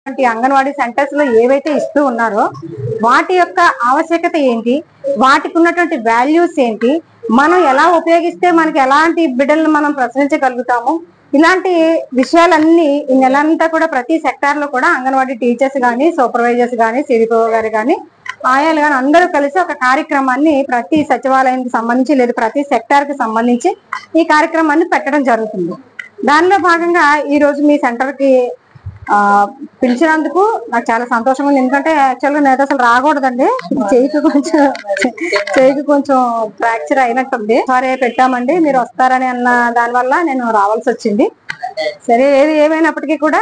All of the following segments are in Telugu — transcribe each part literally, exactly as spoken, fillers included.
అంగన్వాడీ సెంటర్స్ లో ఏవైతే ఇస్తూ ఉన్నారో వాటి యొక్క ఆవశ్యకత ఏంటి, వాటికి ఉన్నటువంటి వాల్యూస్ ఏంటి, మనం ఎలా ఉపయోగిస్తే మనకి ఎలాంటి బిడ్డలను మనం ప్రశ్నించగలుగుతాము, ఇలాంటి విషయాలన్నీ ఈ నెలంతా కూడా ప్రతి సెక్టార్ లో కూడా అంగన్వాడీ టీచర్స్ కానీ, సూపర్వైజర్స్ కానీ, సిడిపో గారు కానీ, ఆయాలు కానీ అందరూ కలిసి ఒక కార్యక్రమాన్ని ప్రతి సచివాలయానికి సంబంధించి లేదా ప్రతి సెక్టార్ కి సంబంధించి ఈ కార్యక్రమాన్ని పెట్టడం జరుగుతుంది. దానిలో భాగంగా ఈ రోజు మీ సెంటర్ కి ఆ పిలిచినందుకు నాకు చాలా సంతోషంగా ఉంది. ఎందుకంటే యాక్చువల్గా నేను అసలు రాకూడదండి, చేయికి కొంచెం చేయికి కొంచెం ఫ్రాక్చర్ అయినట్టుంది. సరే పెట్టామండి, మీరు వస్తారని అన్న దానివల్ల నేను రావాల్సి వచ్చింది. సరే ఏది ఏమైనప్పటికీ కూడా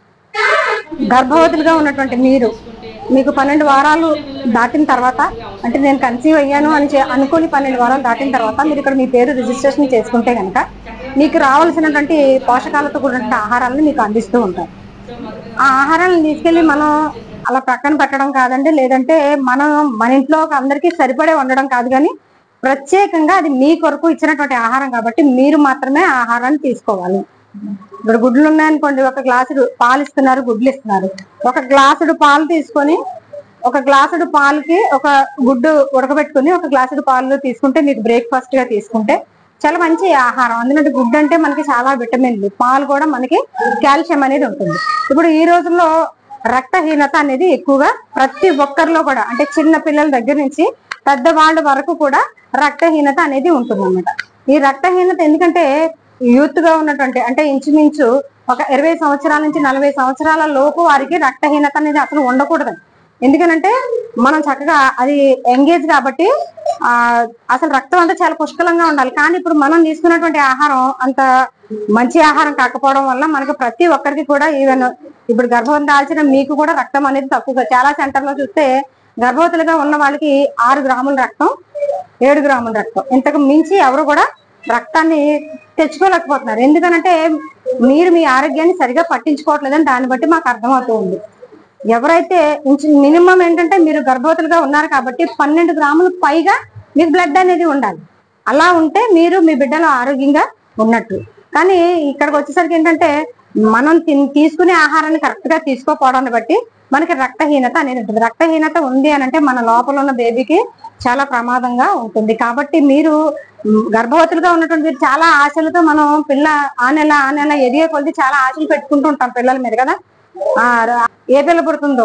గర్భవతులుగా ఉన్నటువంటి మీరు మీకు పన్నెండు వారాలు దాటిన తర్వాత, అంటే నేను కన్సీవ్ అయ్యాను అని అనుకుని పన్నెండు వారాలు దాటిన తర్వాత మీరు ఇక్కడ మీ పేరు రిజిస్ట్రేషన్ చేసుకుంటే కనుక మీకు రావాల్సినటువంటి పోషకాలతో కూడిన ఆహారాలను మీకు అందిస్తూ ఉంటారు. ఆ ఆహారాలను తీసుకెళ్లి మనం అలా పక్కన పెట్టడం కాదండి, లేదంటే మనం మన ఇంట్లో అందరికీ సరిపడే ఉండడం కాదు, కానీ ప్రత్యేకంగా అది మీ కొరకు ఇచ్చినటువంటి ఆహారం కాబట్టి మీరు మాత్రమే ఆహారాన్ని తీసుకోవాలి. ఇప్పుడు గుడ్లు ఉన్నాయనుకోండి, ఒక గ్లాసుడు పాలు ఇస్తున్నారు, గుడ్లు ఇస్తున్నారు. ఒక గ్లాసుడు పాలు తీసుకొని ఒక గ్లాసుడు పాలకి ఒక గుడ్డు ఉడకబెట్టుకుని ఒక గ్లాసుడు పాలు తీసుకుంటే మీకు బ్రేక్ఫాస్ట్ గా తీసుకుంటే చాలా మంచి ఆహారం. అందుకంటే గుడ్డు అంటే మనకి చాలా విటమిన్లు, పాలు కూడా మనకి కాల్షియం అనేది ఉంటుంది. ఇప్పుడు ఈ రోజుల్లో రక్తహీనత అనేది ఎక్కువగా ప్రతి ఒక్కరిలో కూడా, అంటే చిన్న పిల్లల దగ్గర నుంచి పెద్దవాళ్ళ వరకు కూడా రక్తహీనత అనేది ఉంటుందన్నమాట. ఈ రక్తహీనత ఎందుకంటే యూత్ గా ఉన్నటువంటి, అంటే ఇంచుమించు ఒక ఇరవై సంవత్సరాల నుంచి నలభై సంవత్సరాల లోపు వారికి రక్తహీనత అనేది అసలు ఉండకూడదు. ఎందుకనంటే మనం చక్కగా అది ఎంగేజ్ కాబట్టి ఆ అసలు రక్తం అంతా చాలా పుష్కలంగా ఉండాలి. కానీ ఇప్పుడు మనం తీసుకున్నటువంటి ఆహారం అంత మంచి ఆహారం కాకపోవడం వల్ల మనకి ప్రతి ఒక్కరికి కూడా, ఈవెన్ ఇప్పుడు గర్భం దాల్చిన మీకు కూడా రక్తం అనేది తక్కువగా, చాలా సెంటర్ లో చూస్తే గర్భవతులుగా ఉన్న వాళ్ళకి ఆరు గ్రాముల రక్తం, ఏడు గ్రాముల రక్తం, ఇంతకు మించి ఎవరు కూడా రక్తాన్ని తెచ్చుకోలేకపోతున్నారు. ఎందుకనంటే మీరు మీ ఆరోగ్యాన్ని సరిగా పట్టించుకోవట్లేదని దాన్ని బట్టి మాకు అర్థమవుతూ ఉంది. ఎవరైతే మినిమం ఏంటంటే మీరు గర్భవతులుగా ఉన్నారు కాబట్టి పన్నెండు గ్రాములు పైగా మీకు బ్లడ్ అనేది ఉండాలి. అలా ఉంటే మీరు మీ బిడ్డలు ఆరోగ్యంగా ఉన్నట్టు. కానీ ఇక్కడికి వచ్చేసరికి ఏంటంటే మనం తీసుకునే ఆహారాన్ని కరెక్ట్ గా తీసుకోపోవడాన్ని బట్టి మనకి రక్తహీనత అనేది ఉంటుంది. రక్తహీనత ఉంది అని అంటే మన లోపల ఉన్న బేబీకి చాలా ప్రమాదంగా ఉంటుంది. కాబట్టి మీరు గర్భవతులుగా ఉన్నటువంటి మీరు చాలా ఆశలతో, మనం పిల్ల ఆ నెల ఆ నెల ఎదిగే కొద్ది చాలా ఆశలు పెట్టుకుంటూ ఉంటాం పిల్లల మీద కదా. ఆ ఏ పిల్ల పుడుతుందో,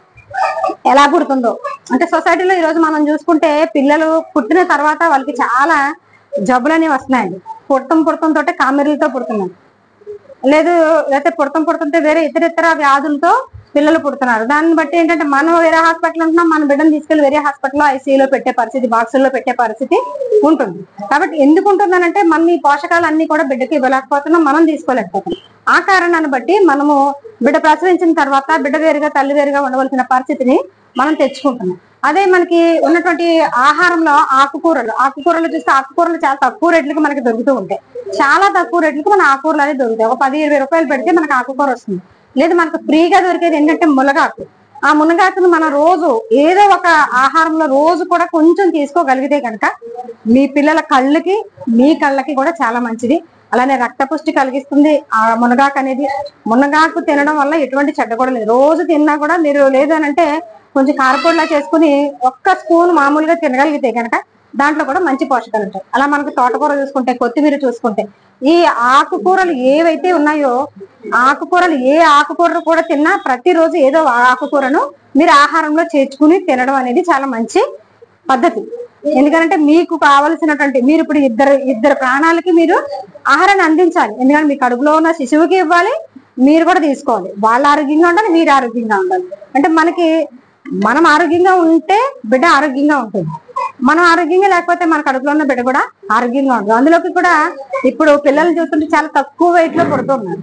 ఎలా పుడుతుందో, అంటే సొసైటీలో ఈరోజు మనం చూసుకుంటే పిల్లలు పుట్టిన తర్వాత వాళ్ళకి చాలా జబ్బులు అనేవి వస్తున్నాయండి. పుడతం పుడతంతో కామెర్లతో పుడుతున్నారు, లేదు లేకపోతే పుడతం పుడుతుంటే వేరే ఇతర ఇతర వ్యాధులతో పిల్లలు పుడుతున్నారు. దాన్ని బట్టి ఏంటంటే మనం వేరే హాస్పిటల్ ఉంటున్నాం, మన బిడ్డను తీసుకెళ్లి వేరే హాస్పిటల్లో ఐసీయూలో పెట్టే పరిస్థితి, బాక్సుల్లో పెట్టే పరిస్థితి ఉంటుంది. కాబట్టి ఎందుకు ఉంటుందనంటే మనం ఈ పోషకాలు అన్ని కూడా బిడ్డకి ఇవ్వలేకపోతున్నాం, మనం తీసుకోలేకపోతున్నాం. ఆ కారణాన్ని బట్టి మనము బిడ్డ ప్రసవించిన తర్వాత బిడ్డ వేరుగా తల్లి వేరుగా ఉండవలసిన పరిస్థితిని మనం తెచ్చుకుంటున్నాం. అదే మనకి ఉన్నటువంటి ఆహారంలో ఆకుకూరలు ఆకుకూరలు చూస్తే ఆకుకూరలు చాలా తక్కువ రేట్లకి మనకి దొరుకుతూ ఉంటాయి. చాలా తక్కువ రేట్లకి మన ఆకుకూరలు అనేది దొరుకుతాయి. ఒక పది ఇరవై రూపాయలు పెడితే మనకు ఆకుకూర వస్తుంది. లేదు మనకు ఫ్రీగా దొరికేది ఏంటంటే మునగాకు. ఆ మునగాకును మనం రోజు ఏదో ఒక ఆహారంలో రోజు కూడా కొంచెం తీసుకోగలిగితే కనుక మీ పిల్లల కళ్ళకి మీ కళ్ళకి కూడా చాలా మంచిది. అలానే రక్త పుష్టి కలిగిస్తుంది ఆ మునగాకు అనేది. మునగాకు తినడం వల్ల ఎటువంటి చెడ్డ కూడా లేదు. రోజు తిన్నా కూడా మీరు లేదు అని అంటే కొంచెం కారపొడిలా చేసుకుని ఒక్క స్పూన్ మామూలుగా తినగలిగితే కనుక దాంట్లో కూడా మంచి పోషకాలు ఉంటాయి. అలా మనకు తోటకూర చూసుకుంటే, కొత్తిమీర చూసుకుంటే, ఈ ఆకుకూరలు ఏవైతే ఉన్నాయో ఆకుకూరలు ఏ ఆకుకూరలు కూడా తిన్నా ప్రతిరోజు ఏదో ఆకుకూరను మీరు ఆహారంలో చేర్చుకుని తినడం అనేది చాలా మంచి పద్ధతి. ఎందుకంటే మీకు కావలసినటువంటి, మీరు ఇప్పుడు ఇద్దరు ఇద్దరు ప్రాణాలకి మీరు ఆహారాన్ని అందించాలి. ఎందుకంటే మీ కడుపులో ఉన్న శిశువుకి ఇవ్వాలి, మీరు కూడా తీసుకోవాలి. వాళ్ళు ఆరోగ్యంగా ఉండాలి, మీరు ఆరోగ్యంగా ఉండాలి. అంటే మనకి మనం ఆరోగ్యంగా ఉంటే బిడ్డ ఆరోగ్యంగా ఉంటుంది. మనం ఆరోగ్యంగా లేకపోతే మన కడుపులో ఉన్న బిడ్డ కూడా ఆరోగ్యంగా ఉంటుంది. అందులోకి కూడా ఇప్పుడు పిల్లల్ని చూస్తుంటే చాలా తక్కువ వెయిట్ లో పుడుతున్నారు,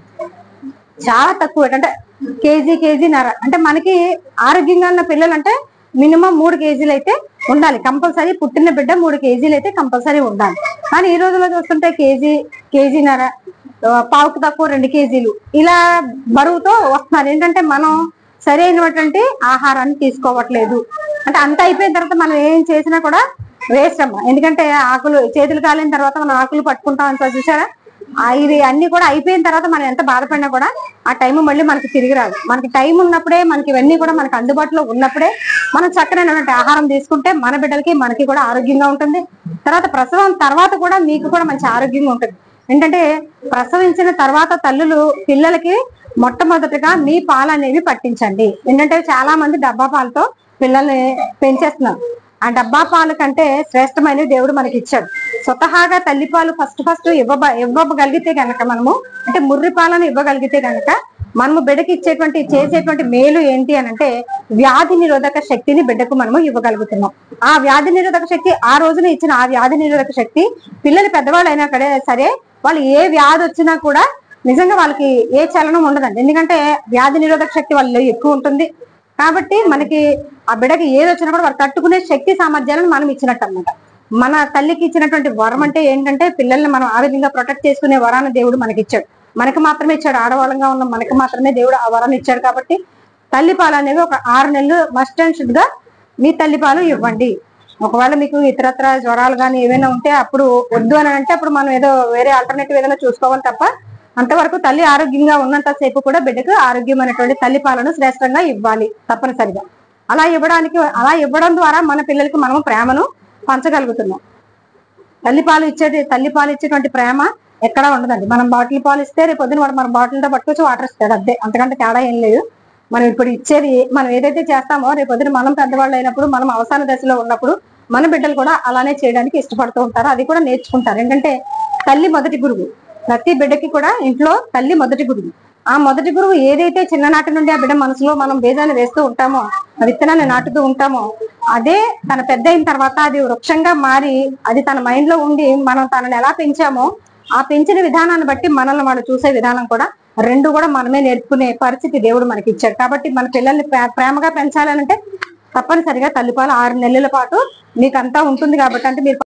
చాలా తక్కువ వెయిట్, అంటే కేజీ కేజీ నర. అంటే మనకి ఆరోగ్యంగా ఉన్న పిల్లలు అంటే మినిమం మూడు కేజీలు అయితే ఉండాలి కంపల్సరీ. పుట్టిన బిడ్డ మూడు కేజీలు అయితే కంపల్సరీ ఉండాలి. కానీ ఈ రోజుల్లో చూస్తుంటే కేజీ కేజీన్నర, పావుకు తక్కువ రెండు కేజీలు ఇలా బరువుతో వస్తున్నారు. ఏంటంటే మనం సరైనటువంటి ఆహారాన్ని తీసుకోవట్లేదు. అంటే అంత అయిపోయిన తర్వాత మనం ఏం చేసినా కూడా వేస్ట్ అమ్మా. ఎందుకంటే ఆకులు చేతులు కాలిన తర్వాత మనం ఆకులు పట్టుకుంటాం అంత చూసారా, ఇది అన్ని కూడా అయిపోయిన తర్వాత మనం ఎంత బాధపడినా కూడా ఆ టైం మళ్ళీ మనకి తిరిగి రాదు. మనకి టైం ఉన్నప్పుడే, మనకి ఇవన్నీ కూడా మనకి అందుబాటులో ఉన్నప్పుడే మనం చక్కనైనటువంటి ఆహారం తీసుకుంటే మన బిడ్డలకి మనకి కూడా ఆరోగ్యంగా ఉంటుంది. తర్వాత ప్రసవం తర్వాత కూడా మీకు కూడా మంచి ఆరోగ్యంగా ఉంటుంది. ఏంటంటే ప్రసవించిన తర్వాత తల్లులు పిల్లలకి మొట్టమొదటిగా మీ పాలు అనేవి పట్టించండి. ఏంటంటే చాలా మంది డబ్బా పాలతో పిల్లల్ని పెంచేస్తున్నారు. ఆ డబ్బా పాలు కంటే శ్రేష్టమైన దేవుడు మనకి ఇచ్చాడు. స్వతహాగా తల్లిపాలు ఫస్ట్ ఫస్ట్ ఇవ్వ ఇవ్వగలిగితే గనక, మనము అంటే ముర్రి పాలను ఇవ్వగలిగితే గనక మనము బిడ్డకి ఇచ్చేటువంటి చేసేటువంటి మేలు ఏంటి అని అంటే వ్యాధి నిరోధక శక్తిని బిడ్డకు మనము ఇవ్వగలుగుతున్నాం. ఆ వ్యాధి నిరోధక శక్తి ఆ రోజున ఇచ్చిన ఆ వ్యాధి నిరోధక శక్తి పిల్లలు పెద్దవాళ్ళు అయినా కడే సరే వాళ్ళు ఏ వ్యాధి వచ్చినా కూడా నిజంగా వాళ్ళకి ఏ చలనం ఉండదండి. ఎందుకంటే వ్యాధి నిరోధక శక్తి వాళ్ళు ఎక్కువ ఉంటుంది కాబట్టి మనకి ఆ బిడ్డకి ఏది వచ్చినా కూడా వాళ్ళు తట్టుకునే శక్తి సామర్థ్యాలను మనం ఇచ్చినట్టు అనమాట. మన తల్లికి ఇచ్చినటువంటి వరం అంటే ఏంటంటే పిల్లల్ని మనం ఆ విధంగా ప్రొటెక్ట్ చేసుకునే వరాన్ని దేవుడు మనకి ఇచ్చాడు. మనకు మాత్రమే ఇచ్చాడు. ఆడవాళ్ళంగా ఉన్న మనకి మాత్రమే దేవుడు ఆ వరాన్ని ఇచ్చాడు. కాబట్టి తల్లిపాలు అనేవి ఒక ఆరు నెలలు మస్ట్ అండ్ షుడ్ గా మీ తల్లిపాలు ఇవ్వండి. ఒకవేళ మీకు ఇతరత్ర జ్వరాలు కానీ ఏవైనా ఉంటే అప్పుడు వద్దు అని అంటే అప్పుడు మనం ఏదో వేరే ఆల్టర్నేటివ్ ఏదైనా చూసుకోవాలి తప్ప అంతవరకు తల్లి ఆరోగ్యంగా ఉన్నంత సేపు కూడా బిడ్డకు ఆరోగ్యమైనటువంటి తల్లిపాలను శ్రేష్టంగా ఇవ్వాలి తప్పనిసరిగా. అలా ఇవ్వడానికి అలా ఇవ్వడం ద్వారా మన పిల్లలకి మనము ప్రేమను పంచగలుగుతున్నాం. తల్లిపాలు ఇచ్చే తల్లిపాలు ఇచ్చేటువంటి ప్రేమ ఎక్కడా ఉండదండి. మనం బాటిల్ పాలు ఇస్తే రేపు పొద్దున వాడు మన బాటిల్తో పట్టుకొచ్చి వాటర్ ఇస్తాడు, అంతే, అంతకంటే తేడా ఏం లేదు. మనం ఇప్పుడు ఇచ్చేది మనం ఏదైతే చేస్తామో రేపు పొద్దున మనం పెద్దవాళ్ళు అయినప్పుడు, మనం అవసాన దశలో ఉన్నప్పుడు మన బిడ్డలు కూడా అలానే చేయడానికి ఇష్టపడుతూ ఉంటారు. అది కూడా నేర్చుకుంటారు. ఎందుకంటే తల్లి మొదటి గురువు. ప్రతి బిడ్డకి కూడా ఇంట్లో తల్లి మొదటి గురువు. ఆ మొదటి గురువు ఏదైతే చిన్ననాటి నుండి ఆ బిడ్డ మనసులో మనం బీజాన్ని వేస్తూ ఉంటామో, ఆ విత్తనాన్ని నాటుతూ ఉంటామో, అదే తన పెద్ద అయిన తర్వాత అది వృక్షంగా మారి అది తన మైండ్ లో ఉండి మనం తనని ఎలా పెంచామో ఆ పెంచిన విధానాన్ని బట్టి మనల్ని వాళ్ళు చూసే విధానం కూడా రెండు కూడా మనమే నేర్చుకునే పరిస్థితి దేవుడు మనకి ఇచ్చాడు. కాబట్టి మన పిల్లల్ని ప్రేమగా పెంచాలంటే తప్పనిసరిగా తల్లిపాలు ఆరు నెలల పాటు మీకు అంతా ఉంటుంది. కాబట్టి అంటే మీరు